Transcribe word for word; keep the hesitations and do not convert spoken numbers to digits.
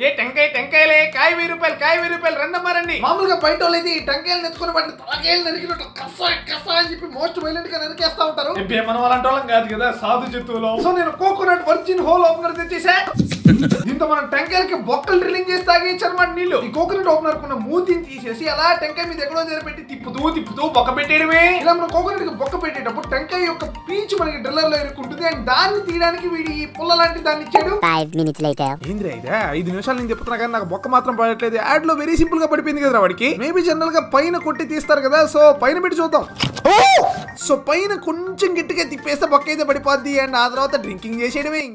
ఏ టెంకాయ టెంకాయలే కాయ వెయ్యి రూపాయలు కాయ వెయ్యి రూపాయలు రండమ్మారండి. మామూలుగా బయట వాళ్ళు అయితే ఈ టెంకాయలు నెత్తుకుని వాటిని తలకాయలు నరికినట్టు కసా కసా అని చెప్పి మోస్ట్ వైలెంట్ గా నరికేస్తా ఉంటారు. మనం అలాంటి వాళ్ళం కాదు కదా, సాధు జంతువులు. సో నేను కోకోనట్ వర్జిన్ హోల్ ఓపెనర్ తెచ్చేసా. దీంతో మనం టెంకాయలకి బొక్కలు డ్రిల్లింగ్ చేసి తాగేయచ్చు అనమాట నీళ్లు. ఈ కోకోనట్ ఓపెనర్ కున్న మూతిని తీసేసి అలా టెంకాయ మీద ఎక్కడో దగ్గర పెట్టి తిప్పుతూ తిప్పుతూ బొక్క పెట్టేయడమే. ఇలా మనం కోకోనట్ కి బొక్క పెట్టేటప్పుడు టెంకాయ యొక్క పీచు మనకి డ్రిల్లర్ లో ఇరుక్కుంటుంది. అండ్ దాన్ని తీయడానికి వీడి పుల్ల లాంటి దాన్ని ఇచ్చాడు. ఏంద్రా ఇదే ఐదు నిమిషాలు నేను చెప్తున్నా కానీ నాకు బొక్క మాత్రం పడట్లేదు. యాడ్ లో వెరీ సింపుల్ గా పడిపోయింది కదా వాడికి. మేబీ జనరల్ గా పైన కొట్టి తీస్తారు కదా, సో పైన పెట్టి చూద్దాం. సో పైన కొంచెం గట్టిగా తిప్పేస్తే బొక్క అయితే పడిపోద్ది. అండ్ ఆ తర్వాత డ్రింకింగ్ చేసేయడమే.